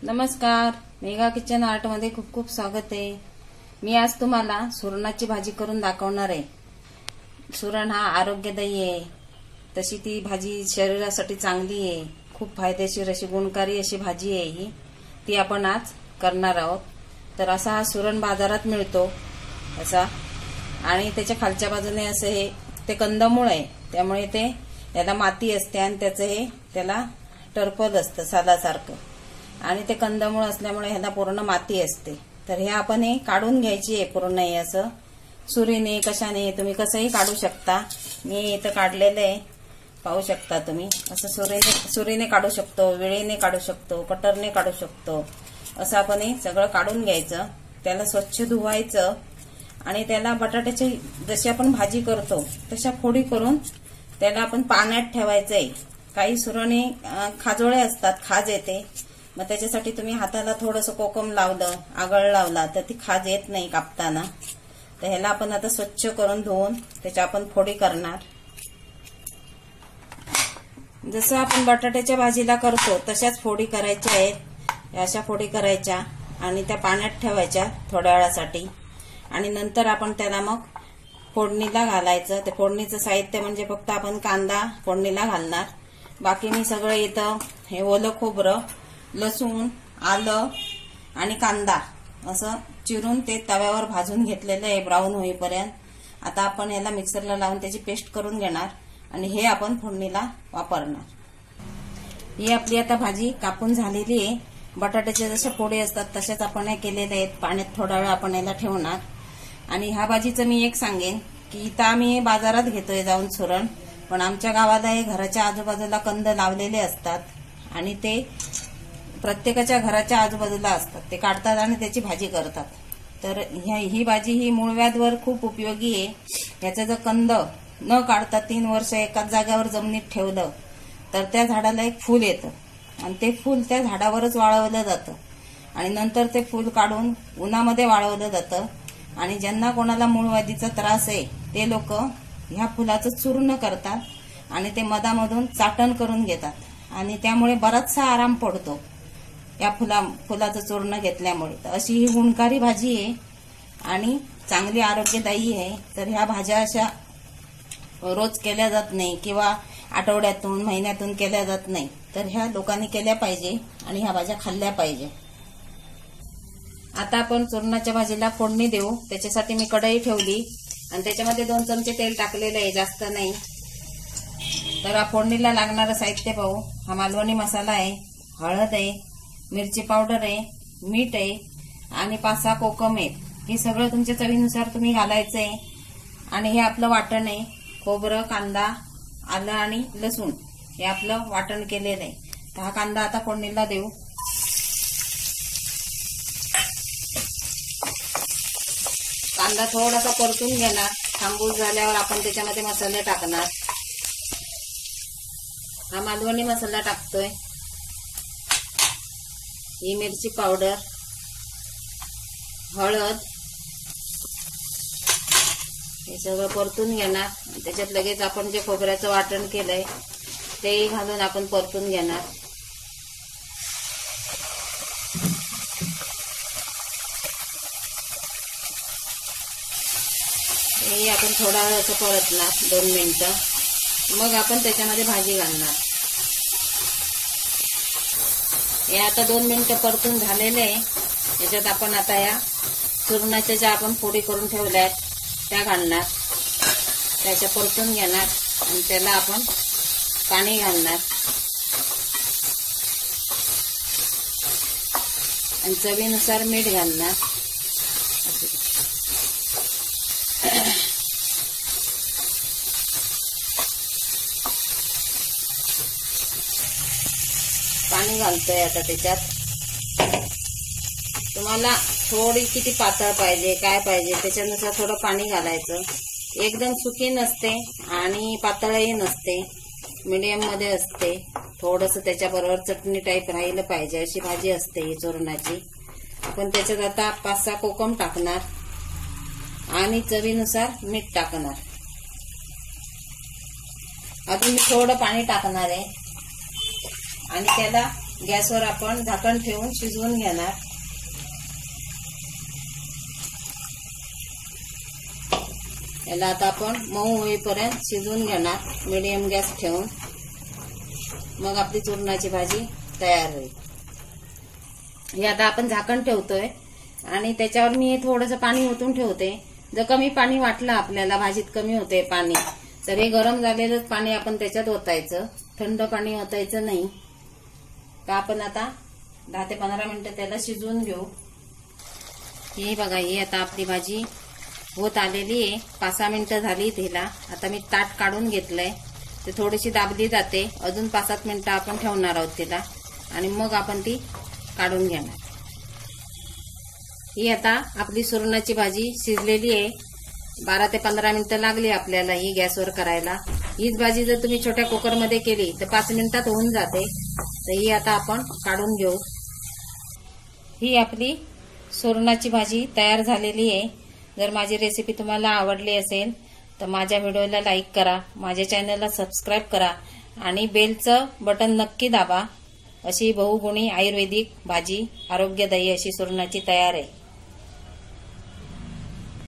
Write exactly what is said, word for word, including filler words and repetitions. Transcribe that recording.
नमस्कार, mega kitchen art मध्ये खूप खूप स्वागत आहे। मी आज तुम्हाला सुरणाची भाजी करून दाखवणार आहे। सुरण हा आरोग्यदायी आहे, तशी ती भाजी शरीरासाठी चांगली आहे, खूप फायदेशीर अशी गुणकारी अशी भाजी आहे ही, ती आपण आज करणार आहोत। तर असा हा सुरण बाजारात मिळतो असा, आणि त्याच्या खालच्या बाजूने असे हे ते कंदमूळ आहे, त्यामुळे ते याला माती असते आणि त्याचं हे त्याला टरफल असतं साधासारखं, आणि ते कंदमूळ असल्यामुळे ह्याला पूर्ण माती असते। तर हे आपण हे काढून घ्यायची आहे पूर्ण, हे असं सुरीने कशाने तुम्ही कसंही काढू शकता। मी इथं काढलेलं आहे, पाहू शकता तुम्ही। असं सुरीने सुरीने काढू शकतो, विळीने काढू शकतो, कटरने काढू शकतो। असं आपण हे सगळं काढून घ्यायचं, त्याला स्वच्छ धुवायचं आणि त्याला बटाट्याची जशी आपण भाजी करतो तशा फोडी करून त्याला आपण पाण्यात ठेवायचं आहे। काही सुरणे खाजोळे असतात, खाज येते, मग त्याच्यासाठी तुम्ही हाताला थोडंसं कोकम लावलं, आगळ लावला तर ती खाज येत नाही कापताना। तर ह्याला आपण आता स्वच्छ करून धुवून त्याच्या आपण फोडी करणार। जसं आपण बटाट्याच्या भाजीला करतो तशाच फोडी करायच्या आहेत। अशा फोडी करायच्या आणि त्या पाण्यात ठेवायच्या थोड्या वेळासाठी, आणि नंतर आपण त्याला मग फोडणीला घालायचं। ते फोडणीचं साहित्य म्हणजे फक्त आपण कांदा फोडणीला घालणार, बाकी मी सगळं इथं हे ओलं खोबरं, लसूण, आलं आणि कांदा असं चिरून ते तव्यावर भाजून घेतलेलं आहे ब्राऊन होईपर्यंत। आता आपण याला मिक्सरला लावून त्याची पेस्ट करून घेणार आणि हे आपण फोडणीला वापरणार। ही आपली आता भाजी कापून झालेली आहे। बटाट्याच्या जशा फोडी असतात तशाच आपण हे केलेले आहेत। पाण्यात थोडा वेळ आपण याला ठेवणार। आणि ह्या भाजीचं मी एक सांगेन की इथं आम्ही बाजारात घेतोय जाऊन सुरण, पण आमच्या गावाला हे घराच्या आजूबाजूला कंद लावलेले असतात आणि ते प्रत्येकाच्या घराच्या आजूबाजूला असतात, ते काढतात आणि त्याची भाजी करतात। तर ही भाजी ही मूळव्याधवर खूप उपयोगी आहे। याचं जर कंद न काढता तीन वर्ष एकाच जागेवर जमिनीत ठेवलं तर त्या झाडाला एक फूल येतं आणि ते फूल त्या झाडावरच वाळवलं जातं, आणि नंतर ते फूल काढून उन्हामध्ये वाळवलं जातं। आणि ज्यांना कोणाला मूळव्याधीचा त्रास आहे ते लोक ह्या फुलाचं चूर्ण करतात आणि ते मधामधून चाटण करून घेतात, आणि त्यामुळे बराचसा आराम पडतो या फुला फुलाचं चूर्ण घेतल्यामुळे। तर अशी ही गुणकारी भाजी आहे आणि चांगली आरोग्यदायी आहे। तर ह्या भाज्या अशा रोज केल्या जात नाही किंवा आठवड्यातून महिन्यातून केल्या जात नाही, तर ह्या लोकांनी केल्या पाहिजे आणि ह्या भाज्या खाल्ल्या पाहिजे। आता आपण चूरणाच्या भाजीला फोडणी देऊ। त्याच्यासाठी मी कढई ठेवली आणि त्याच्यामध्ये दोन चमचे तेल टाकलेलं आहे, जास्त नाही। तर हा फोडणीला लागणारं साहित्य पाहू। हा मालवणी मसाला आहे, हळद आहे, मिरची पावडर आहे, मीठ आहे आणि पाच सहा कोकम आहेत। हे सगळं तुमच्या चवीनुसार तुम्ही घालायचं आहे। आणि हे आपलं वाटण आहे, खोबरं, कांदा, आलं आणि लसूण हे आपलं वाटण केलेलं आहे। तर हा कांदा आता फोडणीला देऊ। कांदा थोडासा परतून घेणार, थांबून झाल्यावर आपण त्याच्यामध्ये मसाले टाकणार। हा मालवणी मसाला टाकतोय, ही मिरची पावडर, हळद, हे सगळं परतून घेणार। त्याच्यात लगेच आपण जे खोबऱ्याचं वाटण केलंय तेही घालून आपण परतून घेणार। हे आपण थोडा वेळ असं परतणार, दोन मिनिटं, मग आपण त्याच्यामध्ये भाजी घालणार। हे आता दोन मिनिटं परतून झालेले आहे। याच्यात आपण आता या चूरणाच्या ज्या आपण फोडी करून ठेवल्या आहेत त्या घालणार, त्याच्या परतून घेणार आणि त्याला आपण पाणी घालणार आणि चवीनुसार मीठ घालणार। पाणी घालतोय आता त्याच्यात। तुम्हाला थोडी किती पातळ पाहिजे काय पाहिजे त्याच्यानुसार थोडं पाणी घालायचं। एकदम सुकी नसते आणि पातळही नसते, मीडियम मध्ये असते। थोडंसं त्याच्याबरोबर चटणी टाईप राहिलं पाहिजे अशी भाजी असते ही चूरणाची। आपण त्याच्यात आता पाच सहा कोकम टाकणार आणि चवीनुसार मीठ टाकणार। अजून मी थोडं पाणी टाकणार आहे आणि त्याला गॅसवर आपण झाकण ठेवून शिजवून घेणार. याला आता आपण मऊ होईपर्यंत शिजवून घेणार मीडियम गॅस ठेवून. मग आपली चुरणाची भाजी तयार होईल. हे आता आपण झाकण ठेवतोय आणि त्याच्यावर मी थोडंसं पाणी ओतून ठेवते. जर कमी पाणी वाटलं आपल्याला, भाजीत कमी होते पाणी, तर हे गरम झालेलं पाणी आपण त्याच्यात ओतायचं. थंड पाणी ओतायचं नाही. का आपण आता दहा ते पंधरा मिनिटं त्याला शिजवून घेऊ. ही बघा, ही आता आपली भाजी होत आलेली आहे. पाच सहा मिनिटं झाली तिला. आता मी ताट काढून घेतलंय. ते थोडीशी दाबली जाते. अजून पाच सात मिनिटं आपण ठेवणार आहोत तिला आणि मग आपण ती काढून घेणार. ही आता आपली सुरणाची भाजी शिजलेली आहे. बारा ते पंधरा मिनिटं लागली आपल्याला ही गॅसवर करायला. हीच भाजी जर तुम्ही छोट्या कुकरमध्ये केली तर पाच मिनिटात होऊन जाते. तर ही आता आपण काढून घेऊ. ही आपली सुरणाची भाजी तयार झालेली आहे. जर माझी रेसिपी तुम्हाला आवडली असेल तर माझ्या व्हिडिओला लाईक करा, माझ्या चॅनलला सबस्क्राईब करा आणि बेलचं बटन नक्की दाबा. अशी बहुगुणी आयुर्वेदिक भाजी आरोग्यदायी अशी सुरणाची तयार आहे.